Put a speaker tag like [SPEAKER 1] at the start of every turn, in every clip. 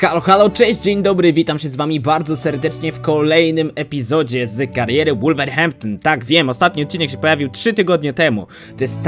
[SPEAKER 1] Halo, halo, cześć, dzień dobry, witam się z wami bardzo serdecznie w kolejnym epizodzie z kariery Wolverhampton. Tak, wiem, ostatni odcinek się pojawił 3 tygodnie temu. To jest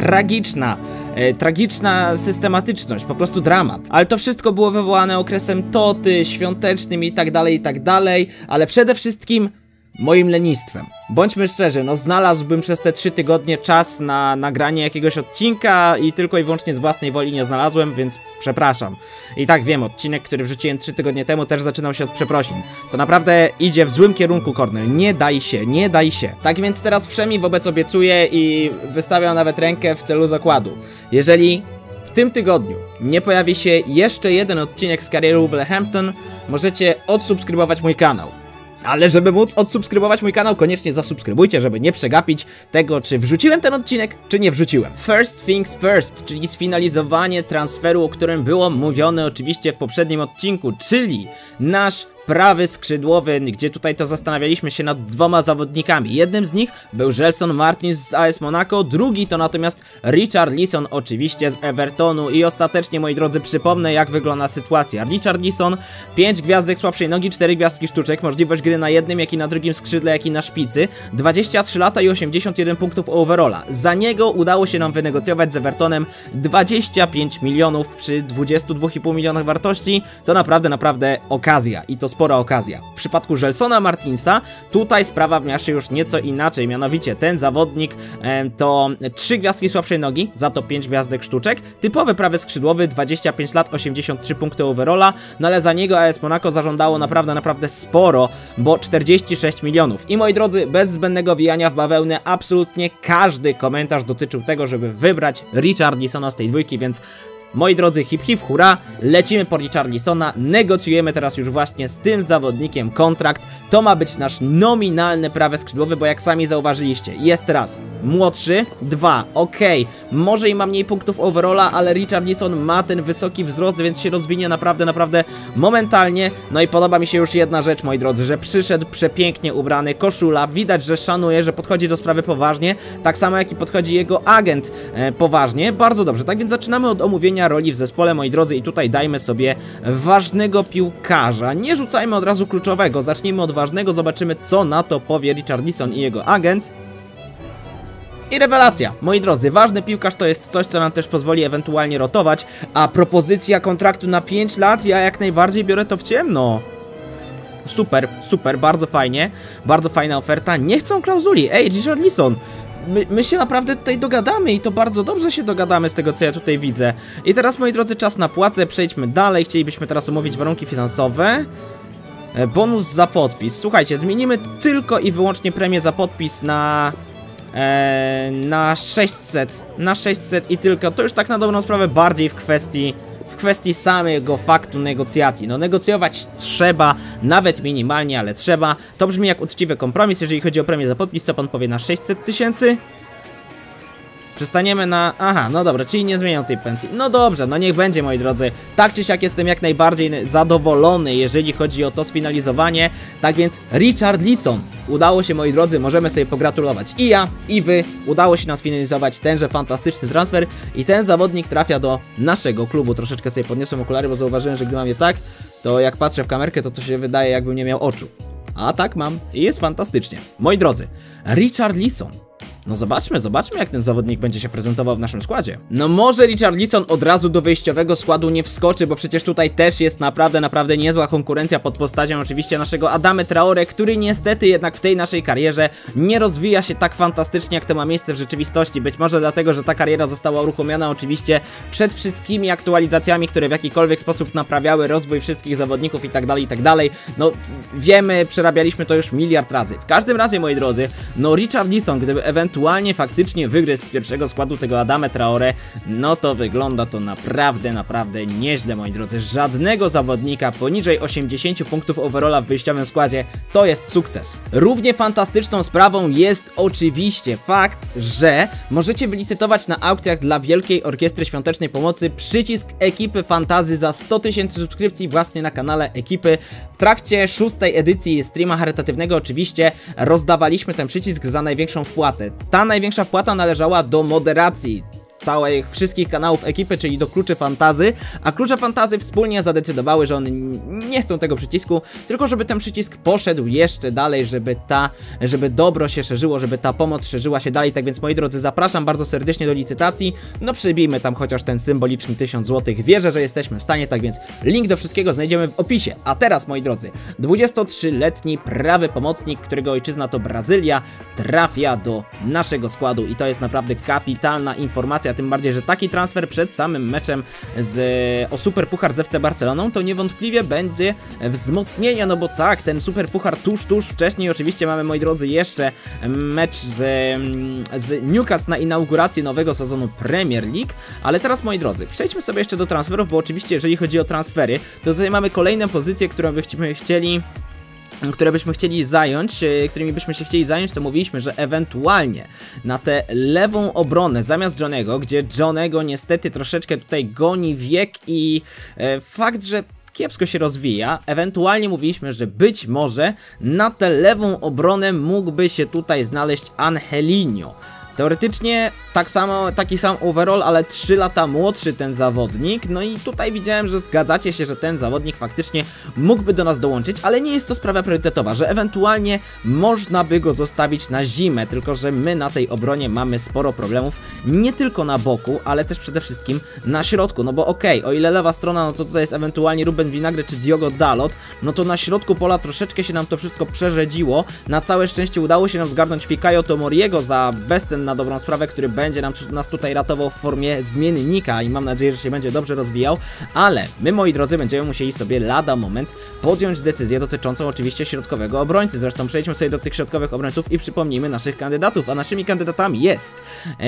[SPEAKER 1] tragiczna systematyczność, po prostu dramat. Ale to wszystko było wywołane okresem toty, świątecznym i tak dalej, ale przede wszystkim moim lenistwem. Bądźmy szczerzy, no znalazłbym przez te 3 tygodnie czas na nagranie jakiegoś odcinka i tylko i wyłącznie z własnej woli nie znalazłem, więc przepraszam. I tak wiem, odcinek, który wrzuciłem 3 tygodnie temu też zaczynał się od przeprosin. To naprawdę idzie w złym kierunku, Kornel. Nie daj się, nie daj się. Tak więc teraz wszemi wobec obiecuję i wystawiam nawet rękę w celu zakładu. Jeżeli w tym tygodniu nie pojawi się jeszcze jeden odcinek z kariery Wolverhampton, możecie odsubskrybować mój kanał. Ale żeby móc odsubskrybować mój kanał, koniecznie zasubskrybujcie, żeby nie przegapić tego, czy wrzuciłem ten odcinek, czy nie wrzuciłem. First things first, czyli sfinalizowanie transferu, o którym było mówione oczywiście w poprzednim odcinku, czyli nasz prawy skrzydłowy, gdzie tutaj to zastanawialiśmy się nad 2 zawodnikami. Jednym z nich był Gelson Martins z AS Monaco, drugi to natomiast Richarlison oczywiście z Evertonu i ostatecznie, moi drodzy, przypomnę, jak wygląda sytuacja. Richarlison 5 gwiazdek słabszej nogi, 4 gwiazdki sztuczek, możliwość gry na jednym, jak i na drugim skrzydle, jak i na szpicy, 23 lata i 81 punktów overalla. Za niego udało się nam wynegocjować z Evertonem 25 milionów przy 22,5 milionach wartości. To naprawdę okazja i to spora okazja. W przypadku Gelsona Martinsa tutaj sprawa miała się już nieco inaczej, mianowicie ten zawodnik to 3 gwiazdki słabszej nogi, za to 5 gwiazdek sztuczek, typowy prawy skrzydłowy, 25 lat, 83 punkty overalla, no ale za niego AS Monaco zażądało naprawdę sporo, bo 46 milionów. I moi drodzy, bez zbędnego wijania w bawełnę, absolutnie każdy komentarz dotyczył tego, żeby wybrać Richarlisona z tej dwójki, więc moi drodzy, hip hip hura, lecimy po Richarlisona, negocjujemy teraz już właśnie z tym zawodnikiem kontrakt. To ma być nasz nominalny prawy skrzydłowy, bo jak sami zauważyliście, jest raz młodszy, 2, okej, może i ma mniej punktów overalla, ale Richarlison ma ten wysoki wzrost, więc się rozwinie naprawdę momentalnie. No i podoba mi się już jedna rzecz, moi drodzy, że przyszedł przepięknie ubrany, koszula, widać, że szanuje, że podchodzi do sprawy poważnie, tak samo jak i podchodzi jego agent poważnie, bardzo dobrze. Tak więc zaczynamy od omówienia roli w zespole, moi drodzy, i tutaj dajmy sobie ważnego piłkarza. Nie rzucajmy od razu kluczowego, zacznijmy od ważnego, zobaczymy, co na to powie Richarlison i jego agent. I rewelacja, moi drodzy, ważny piłkarz to jest coś, co nam też pozwoli ewentualnie rotować, a propozycja kontraktu na 5 lat, ja jak najbardziej biorę to w ciemno. Super, bardzo fajnie, bardzo fajna oferta, nie chcą klauzuli, ej, Richarlison. My się naprawdę tutaj dogadamy i to bardzo dobrze się dogadamy z tego, co ja tutaj widzę. I teraz, moi drodzy, czas na płacę, przejdźmy dalej. Chcielibyśmy teraz omówić warunki finansowe. Bonus za podpis. Słuchajcie, zmienimy tylko i wyłącznie premię za podpis na 600. Na 600 i tylko. To już tak na dobrą sprawę bardziej w kwestii samego faktu negocjacji. No negocjować trzeba, nawet minimalnie, ale trzeba. To brzmi jak uczciwy kompromis, jeżeli chodzi o premię za podpis. Co pan powie na 600 tysięcy? Przestaniemy na... Aha, no dobra, czyli nie zmienią tej pensji. No dobrze, no niech będzie, moi drodzy. Tak czy siak jestem jak najbardziej zadowolony, jeżeli chodzi o to sfinalizowanie. Tak więc Richarlison. Udało się, moi drodzy, możemy sobie pogratulować. I ja, i wy. Udało się nam sfinalizować tenże fantastyczny transfer. I ten zawodnik trafia do naszego klubu. Troszeczkę sobie podniosłem okulary, bo zauważyłem, że gdy mam je tak, to jak patrzę w kamerkę, to się wydaje, jakbym nie miał oczu. A tak mam. I jest fantastycznie. Moi drodzy, Richarlison. No zobaczmy, jak ten zawodnik będzie się prezentował w naszym składzie. No może Richarlison od razu do wyjściowego składu nie wskoczy, bo przecież tutaj też jest naprawdę niezła konkurencja pod postacią oczywiście naszego Adama Traoré, który niestety jednak w tej naszej karierze nie rozwija się tak fantastycznie, jak to ma miejsce w rzeczywistości. Być może dlatego, że ta kariera została uruchomiona oczywiście przed wszystkimi aktualizacjami, które w jakikolwiek sposób naprawiały rozwój wszystkich zawodników i tak dalej. No wiemy, przerabialiśmy to już miliard razy. W każdym razie, moi drodzy, no Richarlison, gdyby ewentualnie faktycznie wygryzł z pierwszego składu tego Adama Traoré, no to wygląda to naprawdę nieźle, moi drodzy. Żadnego zawodnika poniżej 80 punktów overalla w wyjściowym składzie to jest sukces. Równie fantastyczną sprawą jest oczywiście fakt, że możecie wylicytować na aukcjach dla Wielkiej Orkiestry Świątecznej Pomocy przycisk Ekipy Fantasy za 100 tysięcy subskrypcji właśnie na kanale Ekipy. W trakcie 6. edycji streama charytatywnego oczywiście rozdawaliśmy ten przycisk za największą wpłatę. Ta największa wpłata należała do moderacji. całych wszystkich kanałów ekipy, czyli do Kluczy Fantazy, a Klucze Fantazy wspólnie zadecydowały, że one nie chcą tego przycisku, tylko żeby ten przycisk poszedł jeszcze dalej, żeby dobro się szerzyło, żeby ta pomoc szerzyła się dalej. Tak więc, moi drodzy, zapraszam bardzo serdecznie do licytacji. No przybijmy tam chociaż ten symboliczny 1000 zł. Wierzę, że jesteśmy w stanie, tak więc link do wszystkiego znajdziemy w opisie. A teraz, moi drodzy, 23-letni prawy pomocnik, którego ojczyzna to Brazylia, trafia do naszego składu i to jest naprawdę kapitalna informacja, tym bardziej, że taki transfer przed samym meczem o Super Puchar z FC Barceloną to niewątpliwie będzie wzmocnienie, no bo tak, ten Super Puchar tuż wcześniej. Oczywiście mamy, moi drodzy, jeszcze mecz z Newcastle na inaugurację nowego sezonu Premier League, ale teraz, moi drodzy, przejdźmy sobie jeszcze do transferów, bo oczywiście jeżeli chodzi o transfery, to tutaj mamy kolejne pozycje, którymi byśmy chcieli zająć, to mówiliśmy, że ewentualnie na tę lewą obronę zamiast Johnnego, gdzie Johnnego niestety troszeczkę tutaj goni wiek i fakt, że kiepsko się rozwija, ewentualnie mówiliśmy, że być może na tę lewą obronę mógłby się tutaj znaleźć Angelino. Teoretycznie taki sam overall, ale 3 lata młodszy ten zawodnik. No i tutaj widziałem, że zgadzacie się, że ten zawodnik faktycznie mógłby do nas dołączyć, ale nie jest to sprawa priorytetowa, że ewentualnie można by go zostawić na zimę, tylko że my na tej obronie mamy sporo problemów, nie tylko na boku, ale też przede wszystkim na środku, no bo okej, o ile lewa strona, no to tutaj jest ewentualnie Ruben Vinagre czy Diogo Dalot, no to na środku pola troszeczkę się nam to wszystko przerzedziło. Na całe szczęście udało się nam zgarnąć Fikayo Tomoriego za bezcen na dobrą sprawę, który będzie nas tutaj ratował w formie zmiennika i mam nadzieję, że się będzie dobrze rozwijał, ale my, moi drodzy, będziemy musieli sobie lada moment podjąć decyzję dotyczącą oczywiście środkowego obrońcy. Zresztą przejdźmy sobie do tych środkowych obrońców i przypomnijmy naszych kandydatów, a naszymi kandydatami jest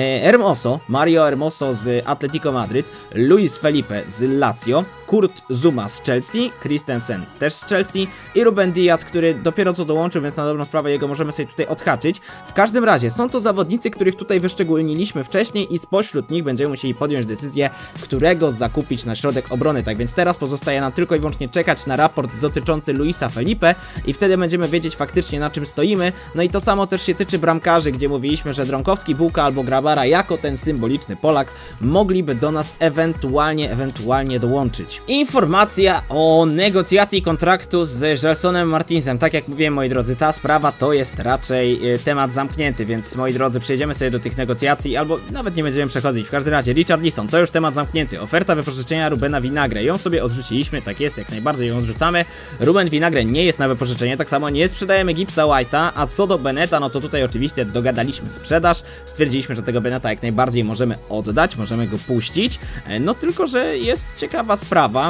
[SPEAKER 1] Mario Hermoso z Atletico Madryt, Luis Felipe z Lazio, Kurt Zouma z Chelsea, Christensen też z Chelsea i Ruben Dias, który dopiero co dołączył, więc na dobrą sprawę jego możemy sobie tutaj odhaczyć. W każdym razie są to zawodnicy, których tutaj wyszczególniliśmy wcześniej i spośród nich będziemy musieli podjąć decyzję, którego zakupić na środek obrony. Tak więc teraz pozostaje nam tylko i wyłącznie czekać na raport dotyczący Luisa Felipe i wtedy będziemy wiedzieć faktycznie, na czym stoimy. No i to samo też się tyczy bramkarzy, gdzie mówiliśmy, że Drąkowski, Bułka albo Grabara jako ten symboliczny Polak mogliby do nas ewentualnie dołączyć. Informacja o negocjacji kontraktu z Gelsonem Martinsem. Tak jak mówiłem, moi drodzy, ta sprawa to jest raczej temat zamknięty, więc, moi drodzy, przejdziemy sobie do tych negocjacji, albo nawet nie będziemy przechodzić. W każdym razie Richarlison, to już temat zamknięty. Oferta wypożyczenia Rubena Vinagre, ją sobie odrzuciliśmy, tak jest, jak najbardziej ją odrzucamy. Ruben Vinagre nie jest na wypożyczenie, tak samo nie sprzedajemy Gipsa White'a, a co do Beneta, no to tutaj oczywiście dogadaliśmy sprzedaż, stwierdziliśmy, że tego Beneta jak najbardziej możemy oddać, możemy go puścić, no tylko, że jest ciekawa sprawa,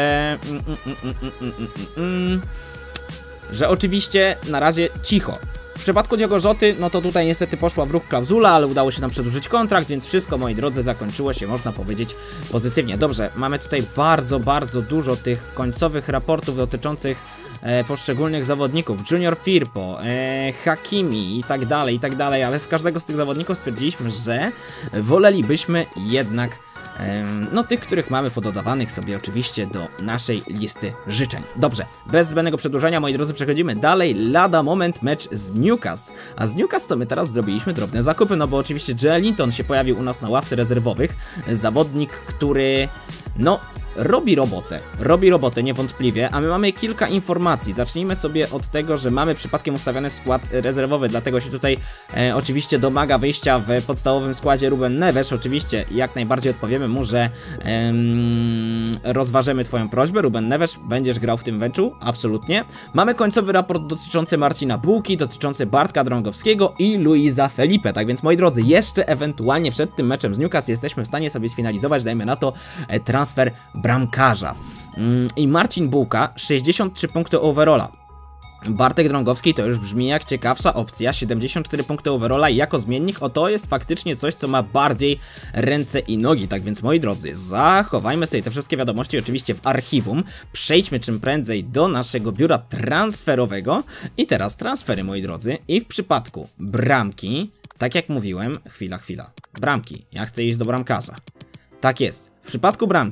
[SPEAKER 1] że oczywiście na razie cicho. W przypadku Diogo Joty, no to tutaj niestety poszła w ruch klauzula, ale udało się nam przedłużyć kontrakt, więc wszystko, moi drodzy, zakończyło się, można powiedzieć, pozytywnie. Dobrze, mamy tutaj bardzo dużo tych końcowych raportów dotyczących poszczególnych zawodników. Junior Firpo, Hakimi i tak dalej, ale z każdego z tych zawodników stwierdziliśmy, że wolelibyśmy jednak no tych, których mamy pododawanych sobie oczywiście do naszej listy życzeń. Dobrze, bez zbędnego przedłużenia, moi drodzy, przechodzimy dalej. Lada moment mecz z Newcastle. A z Newcastle to my teraz zrobiliśmy drobne zakupy, no bo oczywiście Joelinton się pojawił u nas na ławce rezerwowych. Zawodnik, który no robi robotę niewątpliwie, a my mamy kilka informacji. Zacznijmy sobie od tego, że mamy przypadkiem ustawiony skład rezerwowy, dlatego się tutaj oczywiście domaga wyjścia w podstawowym składzie Ruben Neves. Oczywiście jak najbardziej odpowiemy mu, że rozważymy twoją prośbę. Ruben Neves, będziesz grał w tym meczu? Absolutnie. Mamy końcowy raport dotyczący Marcina Bułki, dotyczący Bartka Drągowskiego i Luisa Felipe. Tak więc, moi drodzy, jeszcze ewentualnie przed tym meczem z Newcastle jesteśmy w stanie sobie sfinalizować, dajmy na to, transfer bramkarza. I Marcin Bułka, 63 punkty overalla. Bartek Drągowski to już brzmi jak ciekawsza opcja, 74 punkty overalla i jako zmiennik, to jest faktycznie coś, co ma bardziej ręce i nogi. Tak więc, moi drodzy, zachowajmy sobie te wszystkie wiadomości oczywiście w archiwum, przejdźmy czym prędzej do naszego biura transferowego i teraz transfery, moi drodzy, i w przypadku bramki, tak jak mówiłem, chwila, bramki, ja chcę iść do bramkarza. Tak jest, w przypadku bramki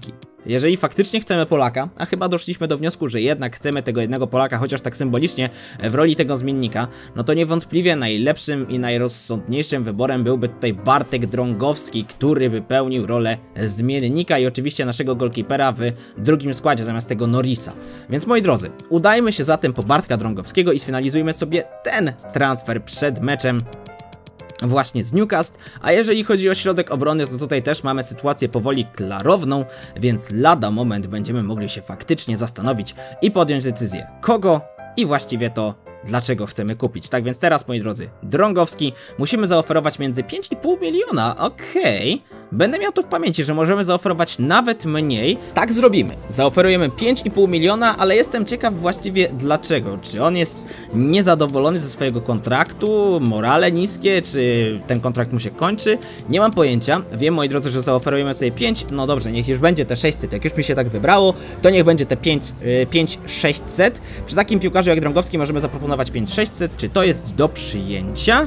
[SPEAKER 1] jeżeli faktycznie chcemy Polaka, a chyba doszliśmy do wniosku, że jednak chcemy tego jednego Polaka, chociaż tak symbolicznie w roli tego zmiennika, no to niewątpliwie najlepszym i najrozsądniejszym wyborem byłby tutaj Bartek Drągowski, który by pełnił rolę zmiennika i oczywiście naszego golkipera w drugim składzie zamiast tego Norrisa. Więc moi drodzy, udajmy się zatem po Bartka Drągowskiego i sfinalizujmy sobie ten transfer przed meczem właśnie z Newcastle, a jeżeli chodzi o środek obrony, to tutaj też mamy sytuację powoli klarowną, więc lada moment będziemy mogli się faktycznie zastanowić i podjąć decyzję, kogo i właściwie to dlaczego chcemy kupić. Tak więc teraz, moi drodzy, Drągowski musimy zaoferować między 5,5 miliona, okej. Będę miał to w pamięci, że możemy zaoferować nawet mniej. Tak zrobimy. Zaoferujemy 5,5 miliona, ale jestem ciekaw właściwie dlaczego. Czy on jest niezadowolony ze swojego kontraktu, morale niskie, czy ten kontrakt mu się kończy? Nie mam pojęcia. Wiem, moi drodzy, że zaoferujemy sobie 5. No dobrze, niech już będzie te 600. Jak już mi się tak wybrało, to niech będzie te 5,600. Przy takim piłkarzu jak Drągowski możemy zaproponować 5,600. Czy to jest do przyjęcia?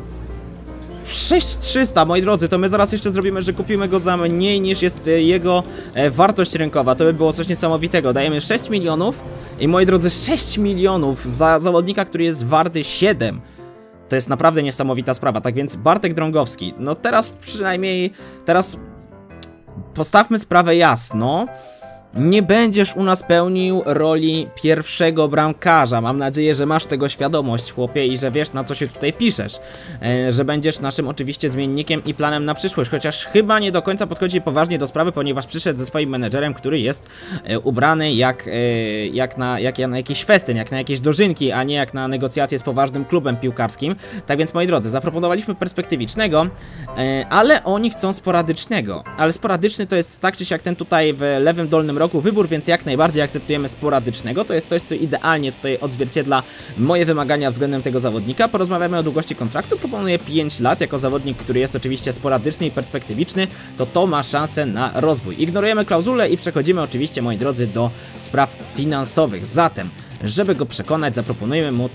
[SPEAKER 1] 6300, moi drodzy, to my zaraz jeszcze zrobimy, że kupimy go za mniej niż jest jego wartość rynkowa. To by było coś niesamowitego. Dajemy 6 milionów i moi drodzy, 6 milionów za zawodnika, który jest warty 7. To jest naprawdę niesamowita sprawa. Tak więc Bartek Drągowski, no teraz przynajmniej, teraz postawmy sprawę jasno. Nie będziesz u nas pełnił roli pierwszego bramkarza. Mam nadzieję, że masz tego świadomość, chłopie, i że wiesz, na co się tutaj piszesz. Że będziesz naszym oczywiście zmiennikiem i planem na przyszłość. Chociaż chyba nie do końca podchodzi poważnie do sprawy, ponieważ przyszedł ze swoim menedżerem, który jest ubrany jak na jakiś festyn, jak na jakieś dożynki, a nie jak na negocjacje z poważnym klubem piłkarskim. Tak więc, moi drodzy, zaproponowaliśmy perspektywicznego, ale oni chcą sporadycznego. Ale sporadyczny to jest tak czy siak ten tutaj w lewym dolnym rogu wybór, więc jak najbardziej akceptujemy sporadycznego. To jest coś, co idealnie tutaj odzwierciedla moje wymagania względem tego zawodnika. Porozmawiamy o długości kontraktu. Proponuję 5 lat jako zawodnik, który jest oczywiście sporadyczny i perspektywiczny, to ma szansę na rozwój. Ignorujemy klauzulę i przechodzimy oczywiście, moi drodzy, do spraw finansowych. Zatem, żeby go przekonać, zaproponujemy mu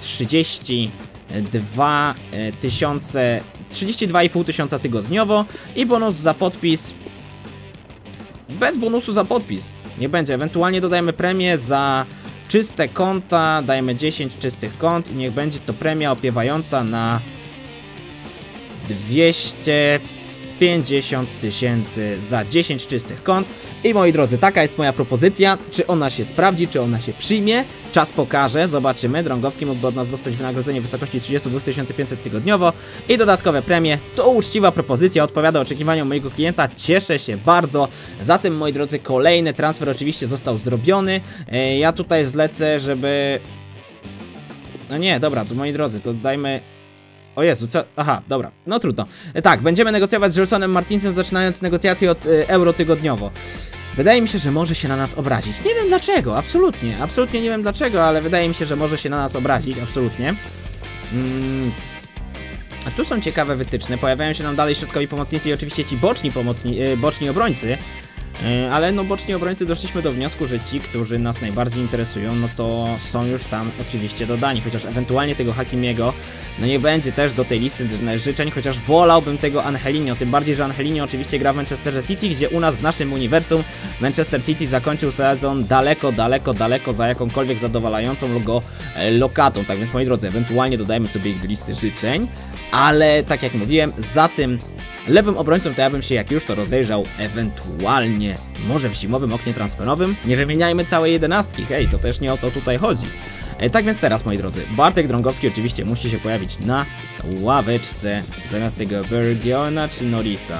[SPEAKER 1] 32,5 tysiąca tygodniowo i bonus za podpis. Bez bonusu za podpis nie będzie, ewentualnie dodajemy premię za czyste konta, dajemy 10 czystych kont i niech będzie to premia opiewająca na 250 tysięcy za 10 czystych kont. I moi drodzy, taka jest moja propozycja. Czy ona się sprawdzi, czy ona się przyjmie? Czas pokaże, zobaczymy. Drągowski mógłby od nas dostać wynagrodzenie w wysokości 32 500 tygodniowo i dodatkowe premie. To uczciwa propozycja, odpowiada oczekiwaniom mojego klienta. Cieszę się bardzo. Zatem, moi drodzy, kolejny transfer oczywiście został zrobiony. Ja tutaj zlecę, żeby... No nie, dobra, to moi drodzy, to dajmy... O Jezu, co? Aha, dobra, no trudno. Tak, będziemy negocjować z Gelsonem Martinsem, zaczynając negocjacje od euro tygodniowo. Wydaje mi się, że może się na nas obrazić. Nie wiem dlaczego, absolutnie nie wiem dlaczego, ale wydaje mi się, że może się na nas obrazić, absolutnie. A tu są ciekawe wytyczne, pojawiają się nam dalej środkowi pomocnicy i oczywiście ci boczni obrońcy. Ale no boczni obrońcy doszliśmy do wniosku, że ci, którzy nas najbardziej interesują, no to są już tam oczywiście dodani, chociaż ewentualnie tego Hakimiego, no nie będzie też do tej listy życzeń, chociaż wolałbym tego Angelinho, tym bardziej, że Angelinho oczywiście gra w Manchesterze City, gdzie u nas w naszym uniwersum Manchester City zakończył sezon daleko za jakąkolwiek zadowalającą go lokatą, tak więc moi drodzy, ewentualnie dodajmy sobie ich do listy życzeń, ale tak jak mówiłem, za tym lewym obrońcą to ja bym się jak już to rozejrzał ewentualnie może w zimowym oknie transferowym. Nie wymieniajmy całej 11, hej, to też nie o to tutaj chodzi. Tak więc teraz, moi drodzy, Bartek Drągowski oczywiście musi się pojawić na ławeczce zamiast tego Bergiona czy Norrisa.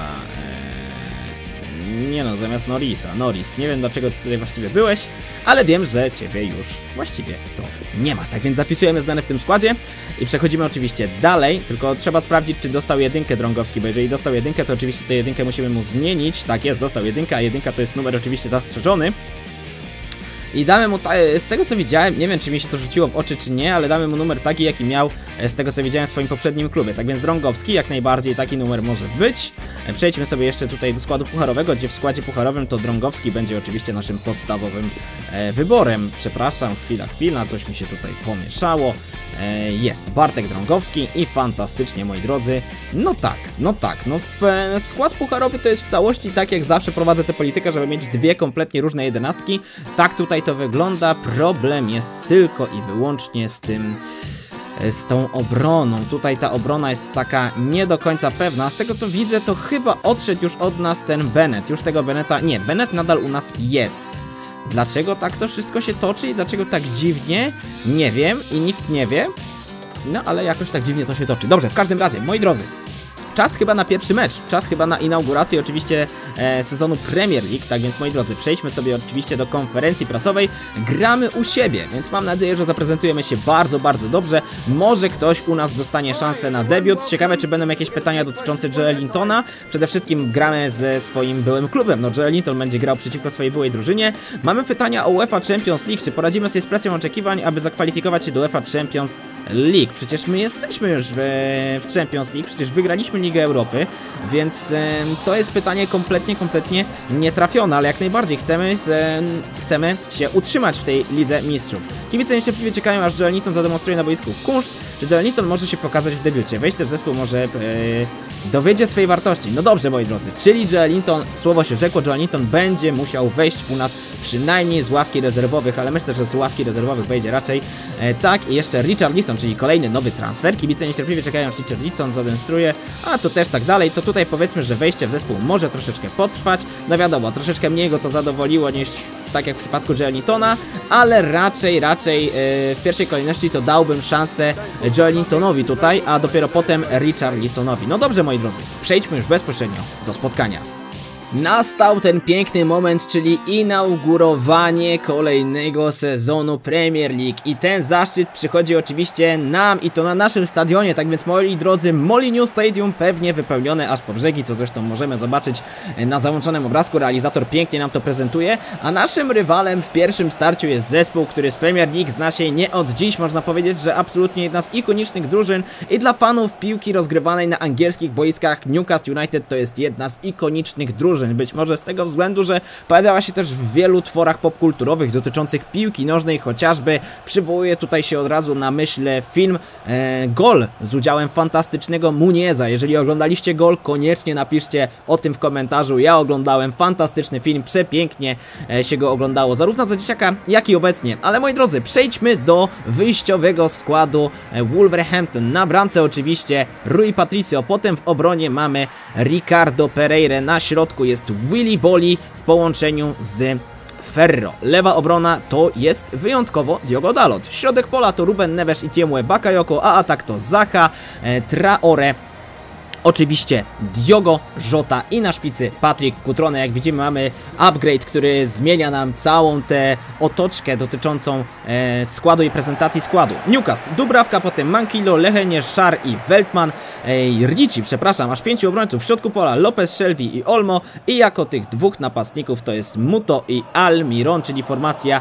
[SPEAKER 1] Nie no, zamiast Norrisa. Norris, nie wiem dlaczego ty tutaj właściwie byłeś, ale wiem, że ciebie już właściwie to nie ma. Tak więc zapisujemy zmiany w tym składzie i przechodzimy oczywiście dalej, tylko trzeba sprawdzić, czy dostał jedynkę Drągowski, bo jeżeli dostał jedynkę, to oczywiście tę jedynkę musimy mu zmienić. Tak jest, dostał jedynkę, a jedynka to jest numer oczywiście zastrzeżony. i damy mu, z tego co widziałem, nie wiem czy mi się to rzuciło w oczy czy nie, ale damy mu numer taki jaki miał z tego co widziałem w swoim poprzednim klubie. Tak więc Drągowski jak najbardziej taki numer może być. Przejdźmy sobie jeszcze tutaj do składu pucharowego, gdzie w składzie pucharowym to Drągowski będzie oczywiście naszym podstawowym wyborem. Przepraszam, chwila, coś mi się tutaj pomieszało. Jest Bartek Drągowski i fantastycznie, moi drodzy. No skład pucharowy to jest w całości tak jak zawsze prowadzę tę politykę, żeby mieć dwie kompletnie różne jedenastki. Tak tutaj to wygląda. Problem jest tylko i wyłącznie z tą obroną. Tutaj ta obrona jest taka nie do końca pewna. Z tego co widzę, to chyba odszedł już od nas ten Bennett. Już tego Bennetta... Nie, Bennett nadal u nas jest. Dlaczego tak to wszystko się toczy i dlaczego tak dziwnie? Nie wiem i nikt nie wie. No ale jakoś tak dziwnie to się toczy. Dobrze, w każdym razie, moi drodzy, czas chyba na pierwszy mecz, czas chyba na inaugurację oczywiście sezonu Premier League, tak więc moi drodzy, przejdźmy sobie oczywiście do konferencji prasowej, gramy u siebie, więc mam nadzieję, że zaprezentujemy się bardzo, bardzo dobrze, może ktoś u nas dostanie szansę na debiut, ciekawe czy będą jakieś pytania dotyczące Joelintona, przede wszystkim gramy ze swoim byłym klubem, no Joelinton będzie grał przeciwko swojej byłej drużynie, mamy pytania o UEFA Champions League, czy poradzimy sobie z presją oczekiwań, aby zakwalifikować się do UEFA Champions League, przecież my jesteśmy już w Champions League, przecież wygraliśmy Ligę Europy, więc to jest pytanie kompletnie nietrafione, ale jak najbardziej chcemy się utrzymać w tej Lidze Mistrzów. Kibice niecierpliwie czekają, aż Joelinton zademonstruje na boisku kunszt, że Joelinton może się pokazać w debiucie. Wejście w zespół może dowiedzie swojej wartości. No dobrze, moi drodzy, czyli Joelinton, słowo się rzekło, Joelinton będzie musiał wejść u nas przynajmniej z ławki rezerwowych, ale myślę, że z ławki rezerwowych wejdzie raczej. Tak, i jeszcze Richarlison, czyli kolejny nowy transfer. Kibice niecierpliwie czekają, aż Richarlison zademonstruje, a to też tak dalej. To tutaj powiedzmy, że wejście w zespół może troszeczkę potrwać. No wiadomo, troszeczkę mniej go to zadowoliło niż tak jak w przypadku Joelintona, ale raczej w pierwszej kolejności to dałbym szansę Joelintonowi tutaj, a dopiero potem Richarlisonowi. No dobrze, moi drodzy, przejdźmy już bezpośrednio do spotkania. Nastał ten piękny moment, czyli inaugurowanie kolejnego sezonu Premier League i ten zaszczyt przychodzi oczywiście nam i to na naszym stadionie, tak więc moi drodzy, Molineux Stadium pewnie wypełnione aż po brzegi, co zresztą możemy zobaczyć na załączonym obrazku, realizator pięknie nam to prezentuje, a naszym rywalem w pierwszym starciu jest zespół, który z Premier League zna się nie od dziś, można powiedzieć, że absolutnie jedna z ikonicznych drużyn i dla fanów piłki rozgrywanej na angielskich boiskach Newcastle United to jest jedna z ikonicznych drużyn. Być może z tego względu, że pojawiała się też w wielu tworach popkulturowych dotyczących piłki nożnej, chociażby przywołuje tutaj się od razu na myśl film Gol z udziałem fantastycznego Munieza. Jeżeli oglądaliście Gol, koniecznie napiszcie o tym w komentarzu. Ja oglądałem fantastyczny film, przepięknie się go oglądało, zarówno za dzieciaka, jak i obecnie. Ale moi drodzy, przejdźmy do wyjściowego składu Wolverhampton. Na bramce oczywiście Rui Patricio, potem w obronie mamy Ricardo Pereira, na środku jest Willy Bolly w połączeniu z Ferro. Lewa obrona to jest wyjątkowo Diogo Dalot. Środek pola to Ruben Neves i Tiemoué Bakayoko, a atak to Zaha, Traore, oczywiście Diogo Jota i na szpicy Patrick Cutrone. Jak widzimy, mamy upgrade, który zmienia nam całą tę otoczkę dotyczącą składu i prezentacji składu. Newcastle, Dubravka, potem Mankilo, Lehenie, Szar i Veltman, Ricci, przepraszam, aż 5 obrońców w środku pola, Lopez, Shelby i Olmo i jako tych dwóch napastników to jest Muto i Almiron, czyli formacja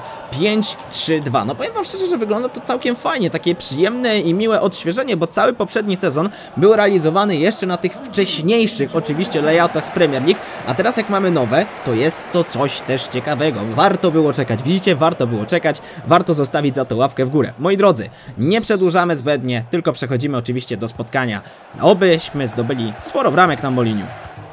[SPEAKER 1] 5-3-2. No powiem wam szczerze, że wygląda to całkiem fajnie, takie przyjemne i miłe odświeżenie, bo cały poprzedni sezon był realizowany jeszcze na tych wcześniejszych oczywiście layoutach z Premier League, a teraz jak mamy nowe, to jest to coś też ciekawego. Warto było czekać, widzicie? Warto było czekać, warto zostawić za to łapkę w górę. Moi drodzy, nie przedłużamy zbędnie, tylko przechodzimy oczywiście do spotkania. Obyśmy zdobyli sporo bramek na Moliniu.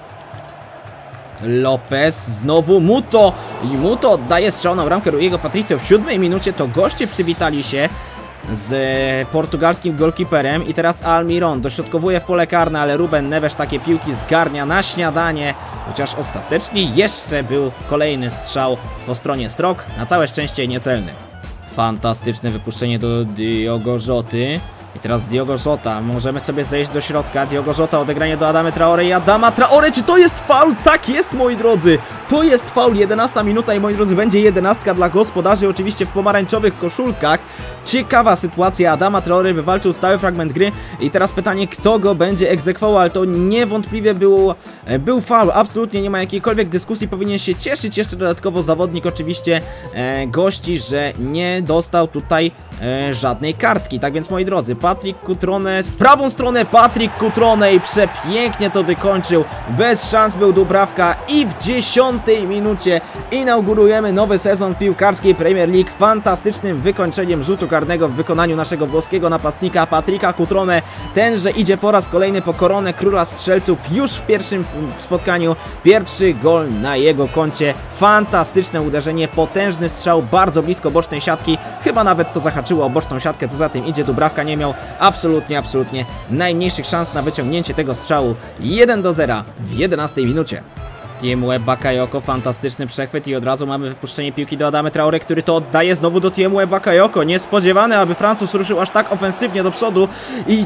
[SPEAKER 1] Lopez, znowu Muto i Muto oddaje strzał na bramkę Ruiego Patricio w 7 minucie, to goście przywitali się z portugalskim golkiperem i teraz Almiron dośrodkowuje w pole karne, ale Ruben Neves takie piłki zgarnia na śniadanie, chociaż ostatecznie jeszcze był kolejny strzał po stronie Strok, na całe szczęście niecelny. Fantastyczne wypuszczenie do Diogo Joty. I teraz Diogo Jota, możemy sobie zejść do środka. Diogo Jota, odegranie do Adamy Traore i Adama Traore, czy to jest faul? Tak jest, moi drodzy! To jest faul, 11 minuta i moi drodzy, będzie 11 dla gospodarzy, oczywiście w pomarańczowych koszulkach. Ciekawa sytuacja, Adama Traoré wywalczył stały fragment gry i teraz pytanie, kto go będzie egzekwował, ale to niewątpliwie był faul, absolutnie nie ma jakiejkolwiek dyskusji, powinien się cieszyć jeszcze dodatkowo zawodnik oczywiście gości, że nie dostał tutaj żadnej kartki. Tak więc moi drodzy, Patrick Cutrone z prawą stronę, Patrick Cutrone i przepięknie to wykończył, bez szans był Dubravka i w 10 minucie inaugurujemy nowy sezon piłkarskiej Premier League fantastycznym wykończeniem rzutu karnego w wykonaniu naszego włoskiego napastnika Patricka Cutrone. Tenże idzie po raz kolejny po koronę króla strzelców już w pierwszym spotkaniu, pierwszy gol na jego koncie, fantastyczne uderzenie, potężny strzał, bardzo blisko bocznej siatki, chyba nawet to zahaczyło o boczną siatkę, co za tym idzie, Dubravka nie miał absolutnie najmniejszych szans na wyciągnięcie tego strzału. 1-0 w 11 minucie. Tiemoué Bakayoko, fantastyczny przechwyt i od razu mamy wypuszczenie piłki do Adamy Traoré, który to oddaje znowu do Tiemoué Bakayoko. Niespodziewane, aby Francuz ruszył aż tak ofensywnie do przodu i...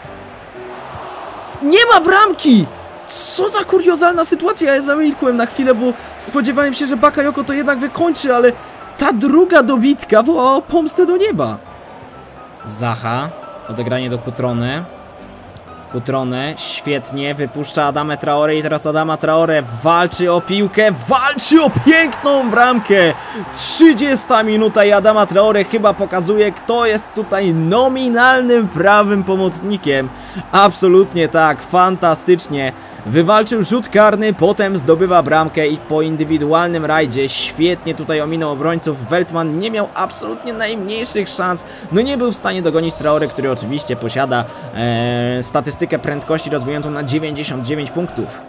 [SPEAKER 1] nie ma bramki! Co za kuriozalna sytuacja, ja zamilkłem na chwilę, bo spodziewałem się, że Bakayoko to jednak wykończy, ale ta druga dobitka wołała o pomstę do nieba. Zaha, odegranie do Cutrone. Cutrone świetnie wypuszcza Adamę Traoré i teraz Adama Traoré walczy o piłkę, walczy o piękną bramkę. 30 minuta i Adama Traoré chyba pokazuje, kto jest tutaj nominalnym prawym pomocnikiem. Absolutnie tak, fantastycznie. Wywalczył rzut karny, potem zdobywa bramkę i po indywidualnym rajdzie świetnie tutaj ominął obrońców. Veltman nie miał absolutnie najmniejszych szans, no nie był w stanie dogonić Traoré, który oczywiście posiada statystykę prędkości rozwijającą na 99 punktów.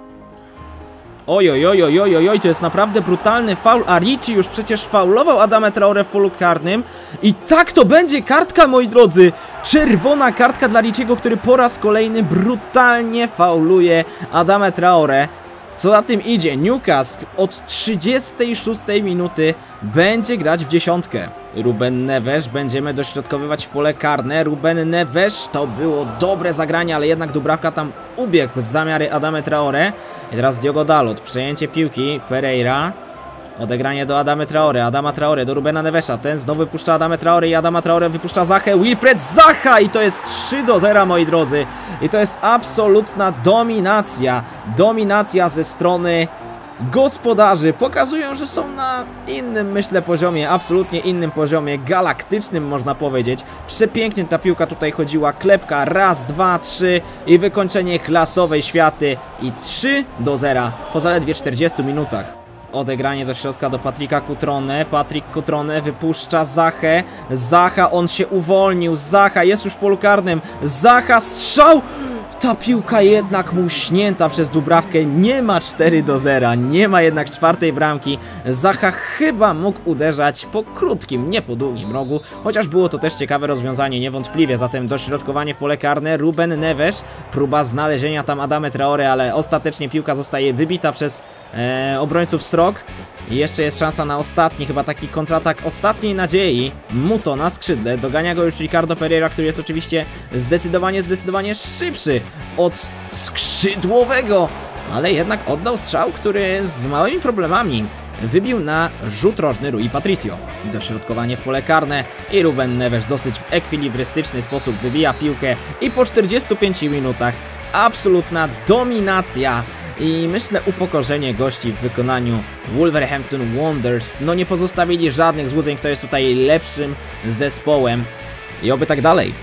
[SPEAKER 1] Oj, to jest naprawdę brutalny faul, a Ricci już przecież faulował Adamę Traoré w polu karnym i tak to będzie kartka, moi drodzy, czerwona kartka dla Ricciego, który po raz kolejny brutalnie fauluje Adamę Traoré. Co za tym idzie, Newcastle od 36 minuty będzie grać w dziesiątkę. Ruben Neves, będziemy dośrodkowywać w pole karne. Ruben Neves, to było dobre zagranie, ale jednak Dubravka tam ubiegł z zamiary Adamy Traoré. I teraz Diogo Dalot, przejęcie piłki, Pereira. Odegranie do Adamy Traoré, Adama Traoré do Rubena Nevesa, ten znowu wypuszcza Adamę Traoré i Adama Traoré wypuszcza Zachę, Wilfried Zaha i to jest 3-0, moi drodzy. I to jest absolutna dominacja ze strony gospodarzy. Pokazują, że są na innym, myślę, poziomie, absolutnie innym poziomie, galaktycznym można powiedzieć. Przepięknie ta piłka tutaj chodziła, klepka, raz, dwa, trzy i wykończenie klasowej światy i 3-0 po zaledwie 40 minutach. Odegranie do środka do Patricka Cutrone. Patrick Cutrone wypuszcza Zachę. Zacha, on się uwolnił. Zacha jest już w polu karnym. Zacha, strzał! Ta piłka jednak muśnięta przez Dubravkę. Nie ma 4-0. Nie ma jednak czwartej bramki. Zacha chyba mógł uderzać po krótkim, nie po długim rogu. Chociaż było to też ciekawe rozwiązanie, niewątpliwie. Zatem dośrodkowanie w pole karne. Ruben Neves. Próba znalezienia tam Adamy Traoré, ale ostatecznie piłka zostaje wybita przez obrońców Srok. I jeszcze jest szansa na ostatni, chyba taki kontratak ostatniej nadziei. Muto na skrzydle, dogania go już Ricardo Pereira, który jest oczywiście zdecydowanie szybszy od skrzydłowego. Ale jednak oddał strzał, który z małymi problemami wybił na rzut rożny Rui Patricio. Dośrodkowanie w pole karne i Ruben Neves dosyć w ekwilibrystyczny sposób wybija piłkę i po 45 minutach absolutna dominacja i myślę upokorzenie gości w wykonaniu Wolverhampton Wanderers. No nie pozostawili żadnych złudzeń, kto jest tutaj lepszym zespołem i oby tak dalej.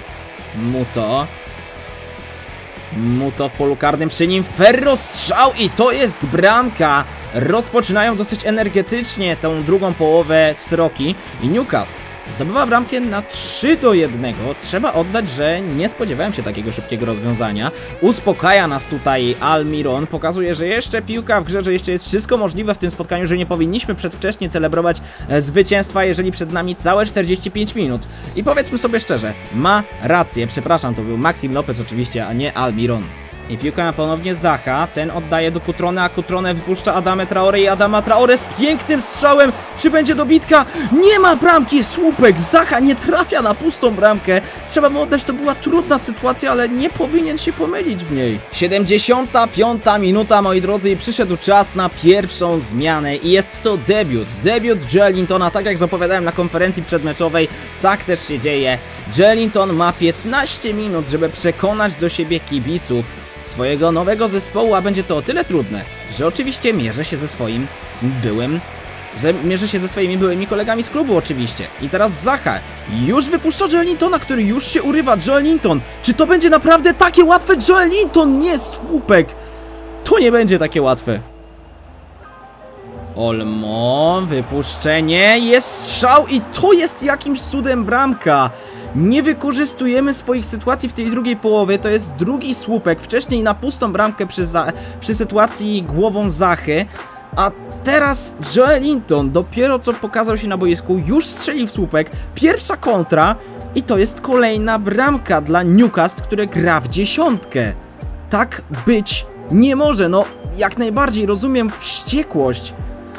[SPEAKER 1] Muto w polu karnym, przy nim Ferro, strzał i to jest bramka. Rozpoczynają dosyć energetycznie tą drugą połowę Sroki i Newcastle zdobywa bramkę na 3-1. Trzeba oddać, że nie spodziewałem się takiego szybkiego rozwiązania. Uspokaja nas tutaj Almiron. Pokazuje, że jeszcze piłka w grze, że jeszcze jest wszystko możliwe w tym spotkaniu, że nie powinniśmy przedwcześnie celebrować zwycięstwa, jeżeli przed nami całe 45 minut. I powiedzmy sobie szczerze, ma rację. Przepraszam, to był Maxim Lopez oczywiście, a nie Almiron. I piłka ma ponownie Zaha, ten oddaje do Cutrone, a Cutrone wypuszcza Adamę Traoré i Adama Traoré z pięknym strzałem. Czy będzie dobitka? Nie ma bramki, słupek, Zaha nie trafia na pustą bramkę. Trzeba mu oddać, to była trudna sytuacja, ale nie powinien się pomylić w niej. 75. minuta, moi drodzy, i przyszedł czas na pierwszą zmianę i jest to debiut Joelintona, tak jak zapowiadałem na konferencji przedmeczowej, tak też się dzieje. Joelinton ma 15 minut, żeby przekonać do siebie kibiców swojego nowego zespołu, a będzie to o tyle trudne, że oczywiście mierzę się ze swoimi byłymi kolegami z klubu oczywiście. I teraz Zaha już wypuszcza Joelintona, który już się urywa. Joelinton, czy to będzie naprawdę takie łatwe? Joelinton, nie słupek! To nie będzie takie łatwe. Olmo, wypuszczenie, jest strzał i to jest jakimś cudem bramka. Nie wykorzystujemy swoich sytuacji w tej drugiej połowie, to jest drugi słupek, wcześniej na pustą bramkę przy sytuacji głową Zachy, a teraz Joelinton dopiero co pokazał się na boisku, już strzelił w słupek, pierwsza kontra i to jest kolejna bramka dla Newcastle, które gra w dziesiątkę. Tak być nie może, no jak najbardziej rozumiem wściekłość.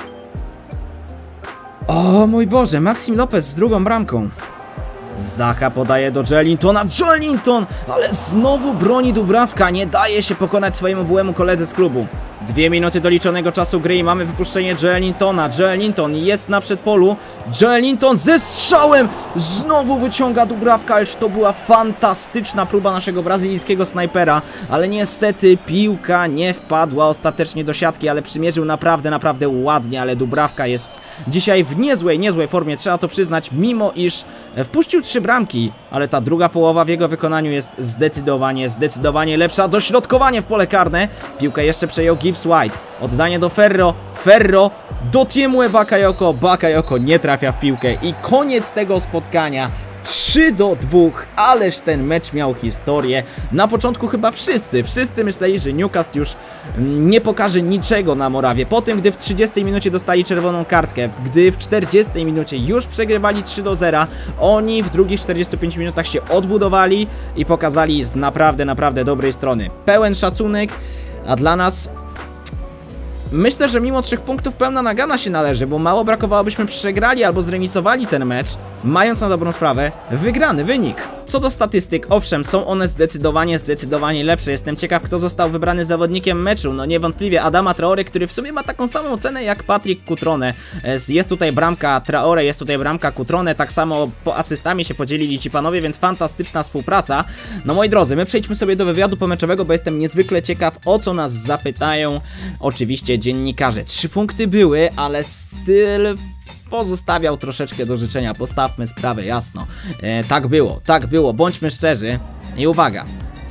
[SPEAKER 1] O mój Boże, Maxim Lopez z drugą bramką. Zaha podaje do Joelintona, Joelinton, ale znowu broni Dubravka, nie daje się pokonać swojemu byłemu koledze z klubu. 2 minuty doliczonego czasu gry i mamy wypuszczenie Joelintona. Joelinton jest na przedpolu, Joelinton ze strzałem, znowu wyciąga Dubravka, ależ to była fantastyczna próba naszego brazylijskiego snajpera, ale niestety piłka nie wpadła ostatecznie do siatki, ale przymierzył naprawdę ładnie, ale Dubravka jest dzisiaj w niezłej formie, trzeba to przyznać, mimo iż wpuścił 3 bramki, ale ta druga połowa w jego wykonaniu jest zdecydowanie lepsza. Dośrodkowanie w pole karne, piłkę jeszcze przejął Gibbs White, oddanie do Ferro do Tiemue Bakayoko nie trafia w piłkę i koniec tego spotkania. 3-2, ależ ten mecz miał historię. Na początku chyba wszyscy myśleli, że Newcastle już nie pokaże niczego na Morawie. Po tym, gdy w 30 minucie dostali czerwoną kartkę, gdy w 40 minucie już przegrywali 3-0, oni w drugich 45 minutach się odbudowali i pokazali z naprawdę dobrej strony. Pełen szacunek, a dla nas... Myślę, że mimo 3 punktów pełna nagana się należy, bo mało brakowało, byśmy przegrali albo zremisowali ten mecz, mając na dobrą sprawę wygrany wynik. Co do statystyk, owszem, są one zdecydowanie lepsze. Jestem ciekaw, kto został wybrany zawodnikiem meczu. No niewątpliwie Adama Traoré, który w sumie ma taką samą cenę jak Patrick Cutrone. Jest tutaj bramka Traoré, jest tutaj bramka Cutrone, tak samo po asystami się podzielili ci panowie, więc fantastyczna współpraca. No moi drodzy, my przejdźmy sobie do wywiadu pomeczowego, bo jestem niezwykle ciekaw, o co nas zapytają oczywiście dziennikarze. 3 punkty były, ale styl pozostawiał troszeczkę do życzenia. Postawmy sprawę jasno. Tak było, bądźmy szczerzy. I uwaga.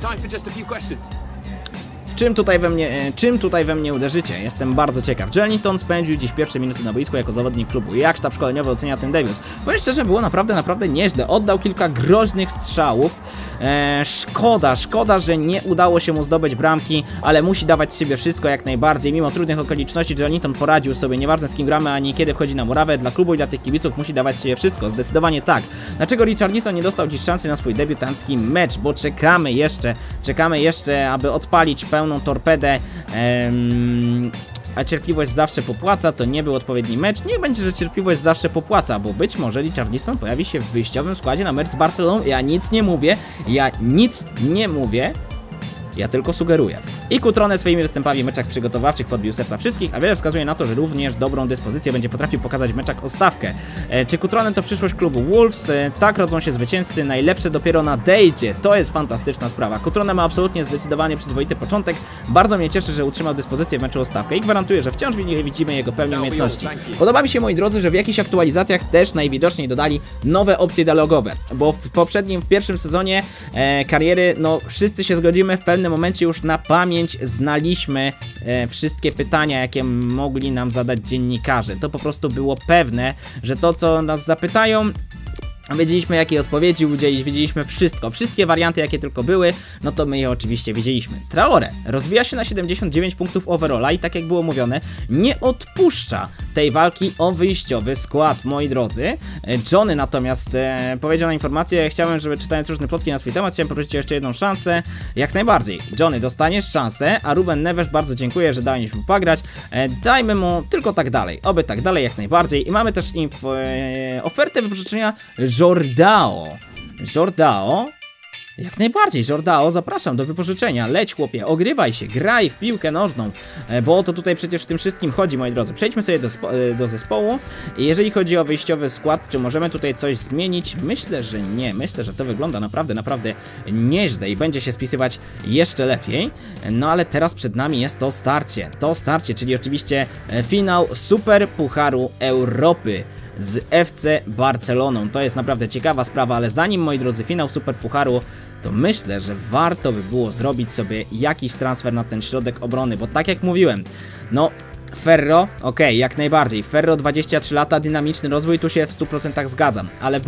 [SPEAKER 1] Czym tutaj we mnie uderzycie? Jestem bardzo ciekaw. Joelinton spędził dziś pierwsze minuty na boisku jako zawodnik klubu. Jak sztab szkoleniowy ocenia ten debiut? Powiem szczerze, było naprawdę nieźle. Oddał kilka groźnych strzałów. Szkoda, że nie udało się mu zdobyć bramki, ale musi dawać z siebie wszystko jak najbardziej. Mimo trudnych okoliczności Joelinton poradził sobie, nieważne z kim gramy, ani kiedy wchodzi na murawę. Dla klubu i dla tych kibiców musi dawać z siebie wszystko. Zdecydowanie tak. Dlaczego Richarlison nie dostał dziś szansy na swój debiutancki mecz? Bo czekamy jeszcze, aby odpalić pełną torpedę, a cierpliwość zawsze popłaca, to nie był odpowiedni mecz. Niech będzie, że cierpliwość zawsze popłaca, bo być może Richarlison pojawi się w wyjściowym składzie na mecz z Barceloną. Ja nic nie mówię, ja tylko sugeruję. I Cutrone swoimi występami w meczach przygotowawczych podbił serca wszystkich, a wiele wskazuje na to, że również dobrą dyspozycję będzie potrafił pokazać w meczach o stawkę. Czy Cutrone to przyszłość klubu Wolves? Tak rodzą się zwycięzcy, najlepsze dopiero nadejdzie. To jest fantastyczna sprawa. Cutrone ma absolutnie zdecydowanie przyzwoity początek. Bardzo mnie cieszy, że utrzymał dyspozycję w meczu o stawkę i gwarantuję, że wciąż widzimy jego pełnię umiejętności. Podoba mi się, moi drodzy, że w jakichś aktualizacjach też najwidoczniej dodali nowe opcje dialogowe, bo w pierwszym sezonie kariery, no wszyscy się zgodzimy, w pewnym momencie już na pamięć znaliśmy wszystkie pytania, jakie mogli nam zadać dziennikarze. To po prostu było pewne, że to, co nas zapytają, wiedzieliśmy, jakie odpowiedzi udzielić, wiedzieliśmy wszystkie warianty, jakie tylko były, no to my je oczywiście wiedzieliśmy. Traoré rozwija się na 79 punktów overalla i tak jak było mówione, nie odpuszcza. tej walki o wyjściowy skład, moi drodzy. Johnny natomiast powiedział na informację, chciałem, żeby czytając różne plotki na swój temat, chciałem poprosić o jeszcze jedną szansę. Jak najbardziej. Johnny, dostaniesz szansę, a Ruben Neves, bardzo dziękuję, że dałeś mu pograć. Dajmy mu tylko tak dalej, oby tak dalej jak najbardziej. I mamy też ofertę wypożyczenia Jordao. Jak najbardziej, Jordao, zapraszam do wypożyczenia. Leć, chłopie, ogrywaj się, graj w piłkę nożną, bo o to tutaj przecież w tym wszystkim chodzi, moi drodzy. Przejdźmy sobie do zespołu. I jeżeli chodzi o wyjściowy skład, czy możemy tutaj coś zmienić? Myślę, że nie. Myślę, że to wygląda naprawdę nieźle i będzie się spisywać jeszcze lepiej. No ale teraz przed nami jest to starcie, czyli oczywiście finał Super Pucharu Europy z FC Barceloną. To jest naprawdę ciekawa sprawa, ale zanim, moi drodzy, finał Super Pucharu, to myślę, że warto by było zrobić sobie jakiś transfer na ten środek obrony, bo tak jak mówiłem, no Ferro, okej, jak najbardziej, Ferro 23 lata, dynamiczny rozwój, tu się w 100% zgadzam, ale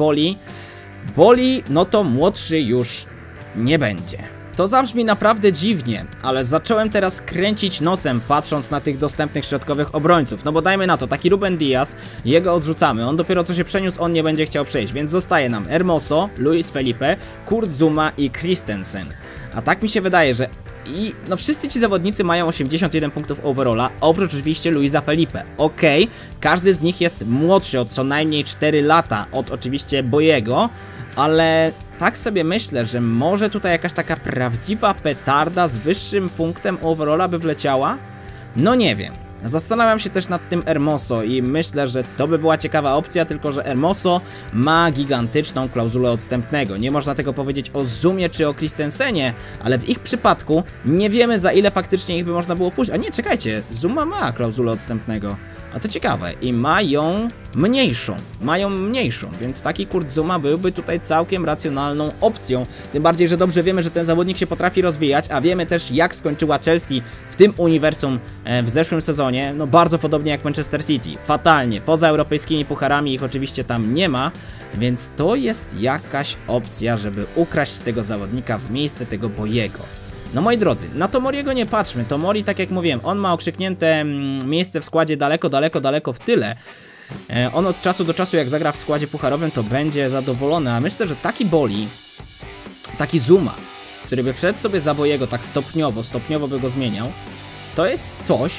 [SPEAKER 1] Boli, no to młodszy już nie będzie. To zabrzmi naprawdę dziwnie, ale zacząłem teraz kręcić nosem, patrząc na tych dostępnych środkowych obrońców. No bo dajmy na to, taki Ruben Dias, jego odrzucamy, on dopiero co się przeniósł, on nie będzie chciał przejść, więc zostaje nam Hermoso, Luis Felipe, Kurt Zouma i Christensen. A tak mi się wydaje, że no wszyscy ci zawodnicy mają 81 punktów overalla, oprócz oczywiście Luisa Felipe. Okej, każdy z nich jest młodszy o co najmniej 4 lata od oczywiście Boyego, ale tak sobie myślę, że może tutaj jakaś taka prawdziwa petarda z wyższym punktem overalla by wleciała? No nie wiem. Zastanawiam się też nad tym Hermoso i myślę, że to by była ciekawa opcja, tylko że Hermoso ma gigantyczną klauzulę odstępnego. Nie można tego powiedzieć o Zoomie czy o Christensenie, ale w ich przypadku nie wiemy, za ile faktycznie ich by można było puścić. A nie, czekajcie, Zouma ma klauzulę odstępnego. A to ciekawe. I mają mniejszą, więc taki Kurt Zouma byłby tutaj całkiem racjonalną opcją. Tym bardziej, że dobrze wiemy, że ten zawodnik się potrafi rozwijać, a wiemy też, jak skończyła Chelsea w tym uniwersum w zeszłym sezonie. No bardzo podobnie jak Manchester City. Fatalnie. Poza europejskimi pucharami ich oczywiście tam nie ma, więc to jest jakaś opcja, żeby ukraść tego zawodnika w miejsce tego Boyego. No moi drodzy, na Tomoriego nie patrzmy. Tomori, tak jak mówiłem, on ma okrzyknięte miejsce w składzie daleko w tyle. On od czasu do czasu, jak zagra w składzie pucharowym, to będzie zadowolony, a myślę, że taki Boli, taki Zouma, który by wszedł sobie za Boyego tak stopniowo by go zmieniał, to jest coś,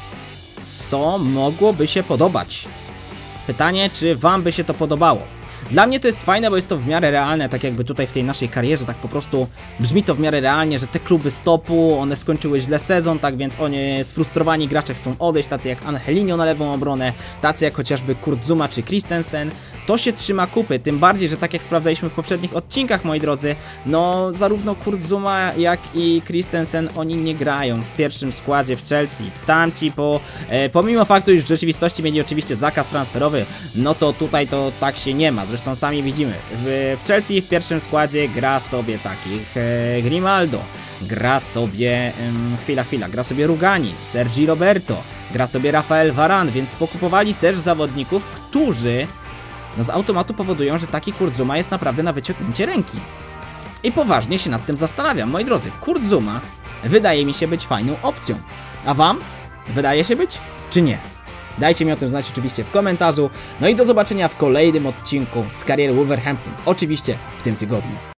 [SPEAKER 1] co mogłoby się podobać. Pytanie, czy wam by się to podobało? Dla mnie to jest fajne, bo jest to w miarę realne, tak jakby tutaj w tej naszej karierze, tak po prostu brzmi to w miarę realnie, że te kluby z topu, one skończyły źle sezon, tak więc oni sfrustrowani gracze chcą odejść, tacy jak Angelino na lewą obronę, tacy jak chociażby Kurt Zouma czy Christensen. To się trzyma kupy, tym bardziej, że tak jak sprawdzaliśmy w poprzednich odcinkach, moi drodzy, no zarówno Kurt Zouma jak i Christensen, oni nie grają w pierwszym składzie w Chelsea. Tamci pomimo faktu, iż w rzeczywistości mieli oczywiście zakaz transferowy, no to tutaj to tak się nie ma. Zresztą sami widzimy, w Chelsea w pierwszym składzie gra sobie takich Grimaldo, gra sobie, gra sobie Rugani, Sergi Roberto, gra sobie Rafael Varane, więc pokupowali też zawodników, którzy no z automatu powodują, że taki Kurt Zouma jest naprawdę na wyciągnięcie ręki. I poważnie się nad tym zastanawiam, moi drodzy, Kurt Zouma wydaje mi się być fajną opcją. A wam? Wydaje się być? Czy nie? Dajcie mi o tym znać oczywiście w komentarzu. No i do zobaczenia w kolejnym odcinku z kariery Wolverhampton. Oczywiście w tym tygodniu.